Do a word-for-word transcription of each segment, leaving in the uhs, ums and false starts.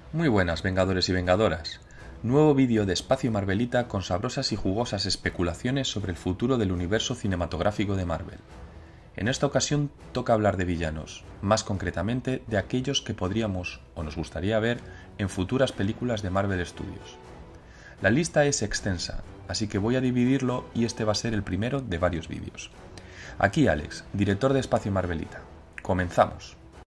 Muy buenas, Vengadores y Vengadoras. Nuevo vídeo de Espacio Marvelita con sabrosas y jugosas especulaciones sobre el futuro del universo cinematográfico de Marvel. En esta ocasión toca hablar de villanos, más concretamente de aquellos que podríamos o nos gustaría ver en futuras películas de Marvel Studios. La lista es extensa, así que voy a dividirlo y este va a ser el primero de varios vídeos. Aquí Alex, director de Espacio Marvelita. Comenzamos.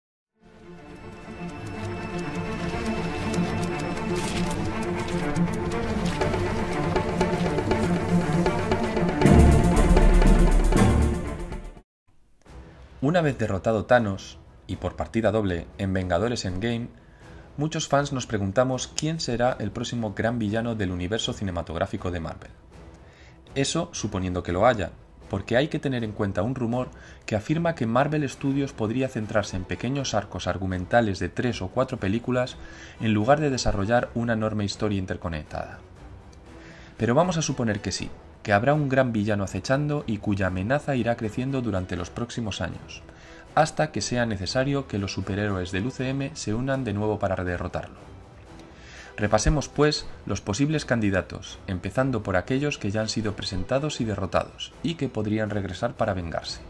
Una vez derrotado Thanos, y por partida doble, en Vengadores Endgame, muchos fans nos preguntamos quién será el próximo gran villano del universo cinematográfico de Marvel. Eso suponiendo que lo haya, porque hay que tener en cuenta un rumor que afirma que Marvel Studios podría centrarse en pequeños arcos argumentales de tres o cuatro películas en lugar de desarrollar una enorme historia interconectada. Pero vamos a suponer que sí, que habrá un gran villano acechando y cuya amenaza irá creciendo durante los próximos años, hasta que sea necesario que los superhéroes del U C M se unan de nuevo para derrotarlo. Repasemos pues los posibles candidatos, empezando por aquellos que ya han sido presentados y derrotados, y que podrían regresar para vengarse.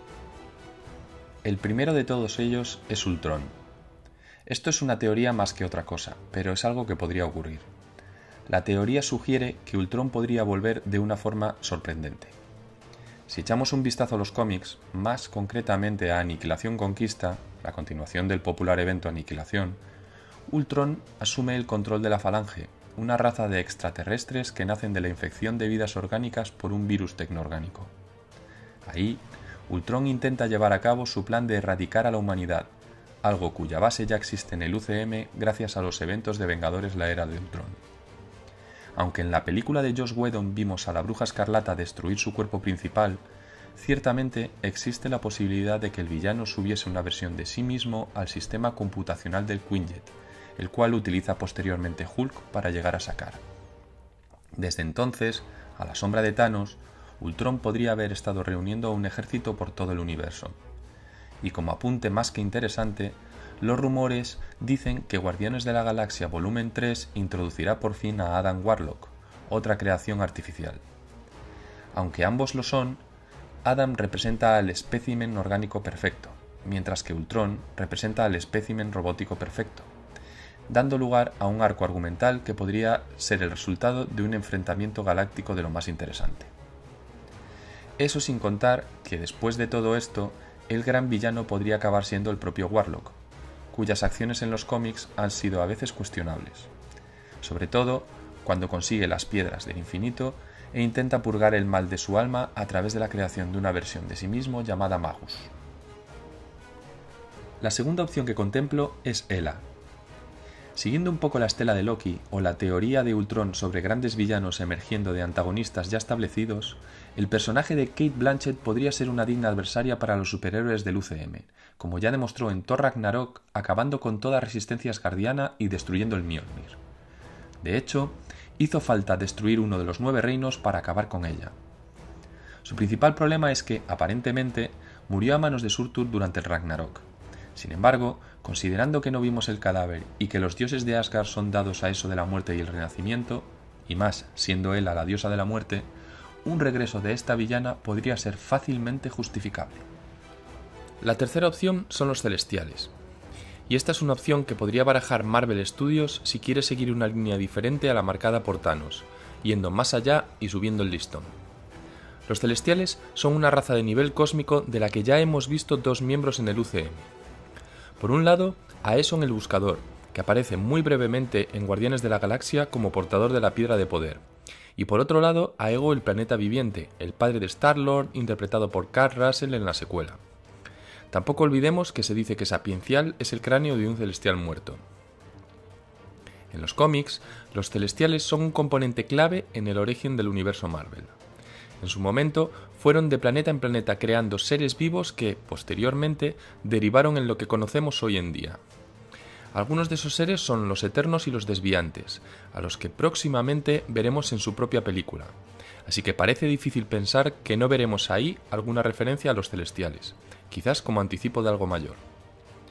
El primero de todos ellos es Ultron. Esto es una teoría más que otra cosa, pero es algo que podría ocurrir. La teoría sugiere que Ultron podría volver de una forma sorprendente. Si echamos un vistazo a los cómics, más concretamente a Aniquilación Conquista, la continuación del popular evento Aniquilación, Ultron asume el control de la Falange, una raza de extraterrestres que nacen de la infección de vidas orgánicas por un virus tecnoorgánico. Ahí, Ultron intenta llevar a cabo su plan de erradicar a la humanidad, algo cuya base ya existe en el U C M gracias a los eventos de Vengadores la Era de Ultron. Aunque en la película de Joss Whedon vimos a la Bruja Escarlata destruir su cuerpo principal, ciertamente existe la posibilidad de que el villano subiese una versión de sí mismo al sistema computacional del Quinjet, el cual utiliza posteriormente Hulk para llegar a sacar. Desde entonces, a la sombra de Thanos, Ultron podría haber estado reuniendo a un ejército por todo el universo. Y como apunte más que interesante, los rumores dicen que Guardianes de la Galaxia Volumen tres introducirá por fin a Adam Warlock, otra creación artificial. Aunque ambos lo son, Adam representa al espécimen orgánico perfecto, mientras que Ultron representa al espécimen robótico perfecto, dando lugar a un arco argumental que podría ser el resultado de un enfrentamiento galáctico de lo más interesante. Eso sin contar que después de todo esto, el gran villano podría acabar siendo el propio Warlock, cuyas acciones en los cómics han sido a veces cuestionables, sobre todo cuando consigue las piedras del infinito e intenta purgar el mal de su alma a través de la creación de una versión de sí mismo llamada Magus. La segunda opción que contemplo es Hela. Siguiendo un poco la estela de Loki o la teoría de Ultron sobre grandes villanos emergiendo de antagonistas ya establecidos, el personaje de Cate Blanchett podría ser una digna adversaria para los superhéroes del U C M, como ya demostró en Thor Ragnarok, acabando con toda resistencia asgardiana y destruyendo el Mjolnir. De hecho, hizo falta destruir uno de los nueve reinos para acabar con ella. Su principal problema es que, aparentemente, murió a manos de Surtur durante el Ragnarok. Sin embargo, considerando que no vimos el cadáver y que los dioses de Asgard son dados a eso de la muerte y el renacimiento, y más siendo Hela la diosa de la muerte, un regreso de esta villana podría ser fácilmente justificable. La tercera opción son los Celestiales. Y esta es una opción que podría barajar Marvel Studios si quiere seguir una línea diferente a la marcada por Thanos, yendo más allá y subiendo el listón. Los Celestiales son una raza de nivel cósmico de la que ya hemos visto dos miembros en el U C M. Por un lado, Aeson el Buscador, que aparece muy brevemente en Guardianes de la Galaxia como portador de la Piedra de Poder. Y por otro lado, a Ego el Planeta Viviente, el padre de Star-Lord, interpretado por Kurt Russell en la secuela. Tampoco olvidemos que se dice que Sapiencial es el cráneo de un celestial muerto. En los cómics, los celestiales son un componente clave en el origen del universo Marvel. En su momento, fueron de planeta en planeta creando seres vivos que, posteriormente, derivaron en lo que conocemos hoy en día. Algunos de esos seres son los Eternos y los Desviantes, a los que próximamente veremos en su propia película, así que parece difícil pensar que no veremos ahí alguna referencia a los Celestiales, quizás como anticipo de algo mayor.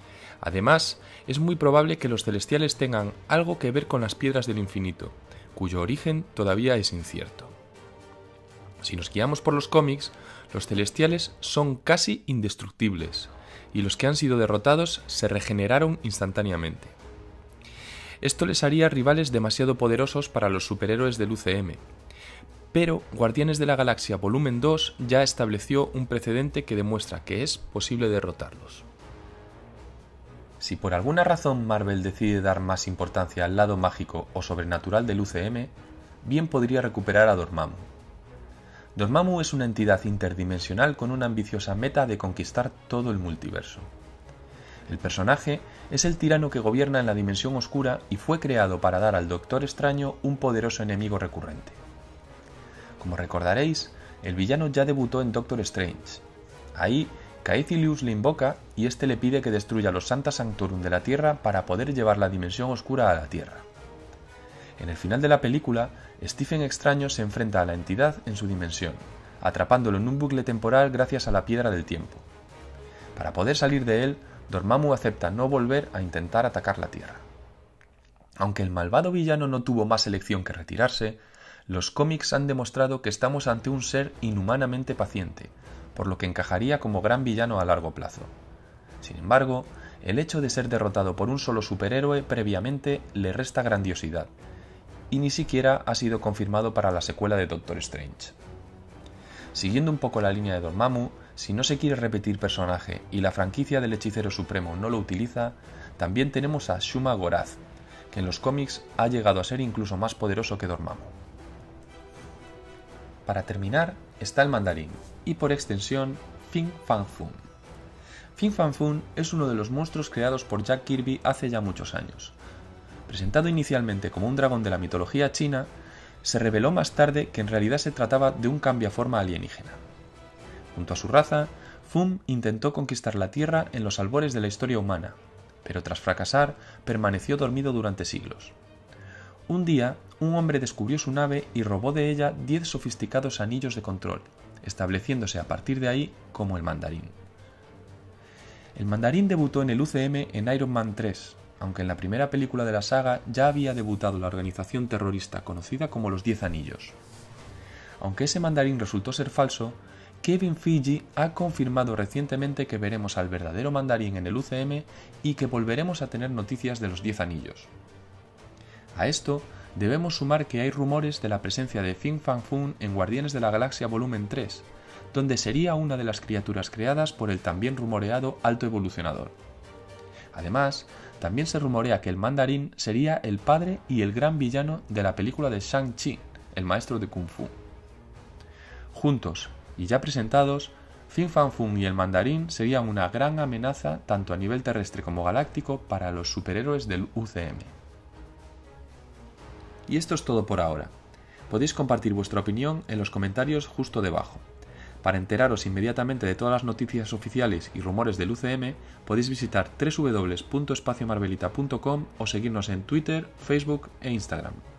Además, es muy probable que los celestiales tengan algo que ver con las piedras del infinito, cuyo origen todavía es incierto. Si nos guiamos por los cómics, los celestiales son casi indestructibles, y los que han sido derrotados se regeneraron instantáneamente. Esto les haría rivales demasiado poderosos para los superhéroes del U C M, pero Guardianes de la Galaxia Volumen dos ya estableció un precedente que demuestra que es posible derrotarlos. Si por alguna razón Marvel decide dar más importancia al lado mágico o sobrenatural del U C M, bien podría recuperar a Dormammu. Dormammu es una entidad interdimensional con una ambiciosa meta de conquistar todo el multiverso. El personaje es el tirano que gobierna en la dimensión oscura y fue creado para dar al Doctor Extraño un poderoso enemigo recurrente. Como recordaréis, el villano ya debutó en Doctor Strange. Ahí, Caecilius le invoca y este le pide que destruya los Sancta Sanctorum de la Tierra para poder llevar la dimensión oscura a la Tierra. En el final de la película, Stephen Extraño se enfrenta a la entidad en su dimensión, atrapándolo en un bucle temporal gracias a la Piedra del Tiempo. Para poder salir de él, Dormammu acepta no volver a intentar atacar la Tierra. Aunque el malvado villano no tuvo más elección que retirarse, los cómics han demostrado que estamos ante un ser inhumanamente paciente, por lo que encajaría como gran villano a largo plazo. Sin embargo, el hecho de ser derrotado por un solo superhéroe previamente le resta grandiosidad, y ni siquiera ha sido confirmado para la secuela de Doctor Strange. Siguiendo un poco la línea de Dormammu, si no se quiere repetir personaje y la franquicia del Hechicero Supremo no lo utiliza, también tenemos a Shuma Gorath, que en los cómics ha llegado a ser incluso más poderoso que Dormammu. Para terminar, está el Mandarín, y por extensión, Fin Fang Foom. Fin Fang Foom es uno de los monstruos creados por Jack Kirby hace ya muchos años. Presentado inicialmente como un dragón de la mitología china, se reveló más tarde que en realidad se trataba de un cambiaforma alienígena. Junto a su raza, Foom intentó conquistar la Tierra en los albores de la historia humana, pero tras fracasar, permaneció dormido durante siglos. Un día, un hombre descubrió su nave y robó de ella diez sofisticados anillos de control, estableciéndose a partir de ahí como el Mandarín. El Mandarín debutó en el U C M en Iron Man tres, aunque en la primera película de la saga ya había debutado la organización terrorista conocida como los Diez Anillos. Aunque ese Mandarín resultó ser falso, Kevin Feige ha confirmado recientemente que veremos al verdadero Mandarín en el U C M y que volveremos a tener noticias de los Diez Anillos. A esto debemos sumar que hay rumores de la presencia de Fin Fang Foom en Guardianes de la Galaxia Volumen tres, donde sería una de las criaturas creadas por el también rumoreado Alto Evolucionador. Además, también se rumorea que el Mandarín sería el padre y el gran villano de la película de Shang-Chi, el maestro de Kung Fu. Juntos, y ya presentados, Fin Fang Foom y el Mandarín serían una gran amenaza tanto a nivel terrestre como galáctico para los superhéroes del U C M. Y esto es todo por ahora. Podéis compartir vuestra opinión en los comentarios justo debajo. Para enteraros inmediatamente de todas las noticias oficiales y rumores del U C M, podéis visitar doble u doble u doble u punto espacio marvelita punto com o seguirnos en Twitter, Facebook e Instagram.